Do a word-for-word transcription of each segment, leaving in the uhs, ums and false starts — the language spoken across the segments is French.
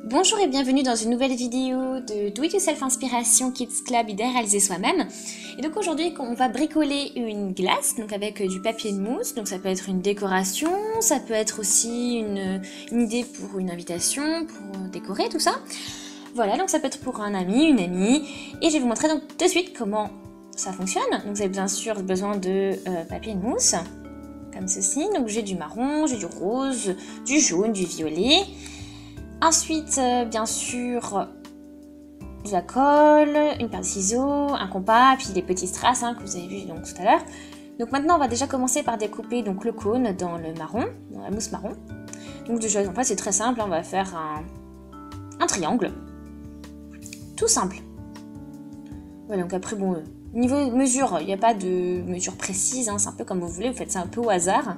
Bonjour et bienvenue dans une nouvelle vidéo de Do It Yourself Inspiration Kids Club idée à réaliser soi-même. Et donc aujourd'hui on va bricoler une glace donc avec du papier de mousse. Donc ça peut être une décoration, ça peut être aussi une, une idée pour une invitation, pour décorer tout ça. Voilà, donc ça peut être pour un ami, une amie. Et je vais vous montrer donc de suite comment ça fonctionne. Donc vous avez bien sûr besoin de euh, papier de mousse, comme ceci. Donc j'ai du marron, j'ai du rose, du jaune, du violet. Ensuite, euh, bien sûr, de la colle, une paire de ciseaux, un compas, puis les petits strass hein, que vous avez vu donc, tout à l'heure. Donc maintenant, on va déjà commencer par découper donc, le cône dans le marron, dans la mousse marron. Donc déjà, en fait, c'est très simple, on va faire un, un triangle. Tout simple. Voilà, donc après, bon, euh, niveau mesure, il n'y a pas de mesure précise, hein, c'est un peu comme vous voulez, vous faites ça un peu au hasard.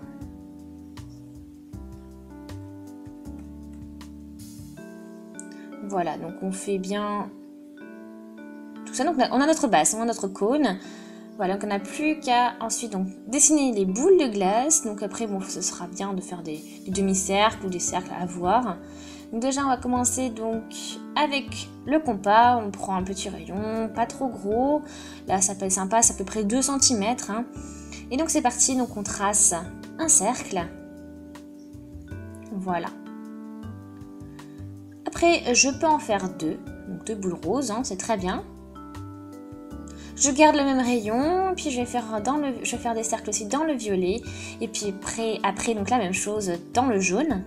Voilà, donc on fait bien tout ça. Donc on a notre base, on a notre cône. Voilà, donc on n'a plus qu'à ensuite donc, dessiner les boules de glace. Donc après, bon, ce sera bien de faire des, des demi-cercles ou des cercles à voir. Donc déjà, on va commencer donc avec le compas. On prend un petit rayon, pas trop gros. Là, ça peut être sympa, c'est à peu près deux centimètres. Hein. Et donc c'est parti, donc on trace un cercle. Voilà. Après, je peux en faire deux, donc deux boules roses, hein, c'est très bien. Je garde le même rayon, puis je vais faire dans le, je vais faire des cercles aussi dans le violet, et puis après, après donc la même chose dans le jaune.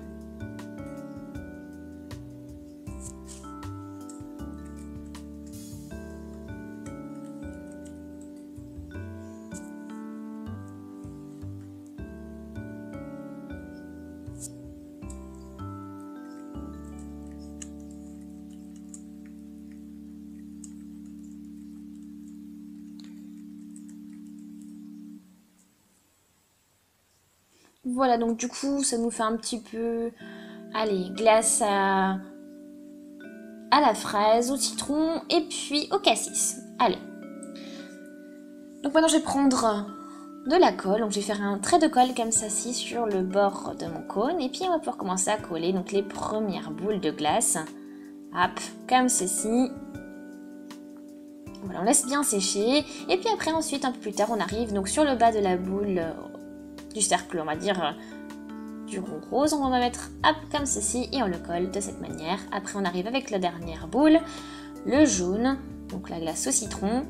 Voilà, donc du coup, ça nous fait un petit peu, allez, glace à, à la fraise, au citron et puis au cassis. Allez. Donc maintenant, je vais prendre de la colle. Donc je vais faire un trait de colle comme ça, ci sur le bord de mon cône. Et puis, on va pouvoir commencer à coller donc les premières boules de glace. Hop, comme ceci. Voilà, on laisse bien sécher. Et puis après, ensuite, un peu plus tard, on arrive donc sur le bas de la boule du cercle, on va dire, euh, du rond rose. On va mettre hop, comme ceci et on le colle de cette manière. Après, on arrive avec la dernière boule, le jaune, donc la glace au citron.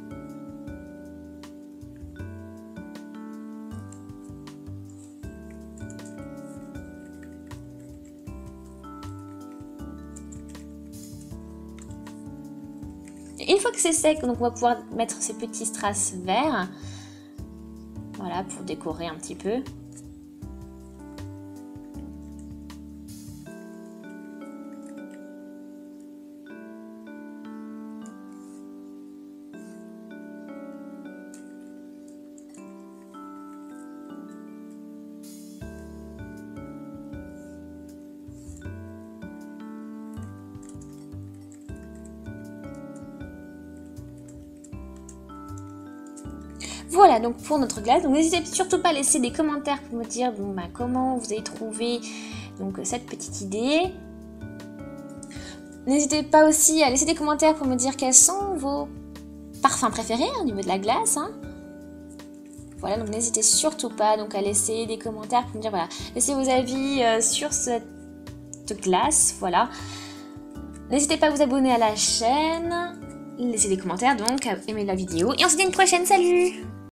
Et une fois que c'est sec, donc on va pouvoir mettre ces petits strass verts. Voilà, pour décorer un petit peu. Voilà donc pour notre glace. Donc n'hésitez surtout pas à laisser des commentaires pour me dire bon, bah, comment vous avez trouvé donc, cette petite idée. N'hésitez pas aussi à laisser des commentaires pour me dire quels sont vos parfums préférés hein, au niveau de la glace. Hein. Voilà, donc n'hésitez surtout pas donc, à laisser des commentaires pour me dire voilà, laissez vos avis euh, sur cette glace. Voilà. N'hésitez pas à vous abonner à la chaîne, laissez des commentaires donc, à aimer la vidéo et on se dit à une prochaine. Salut!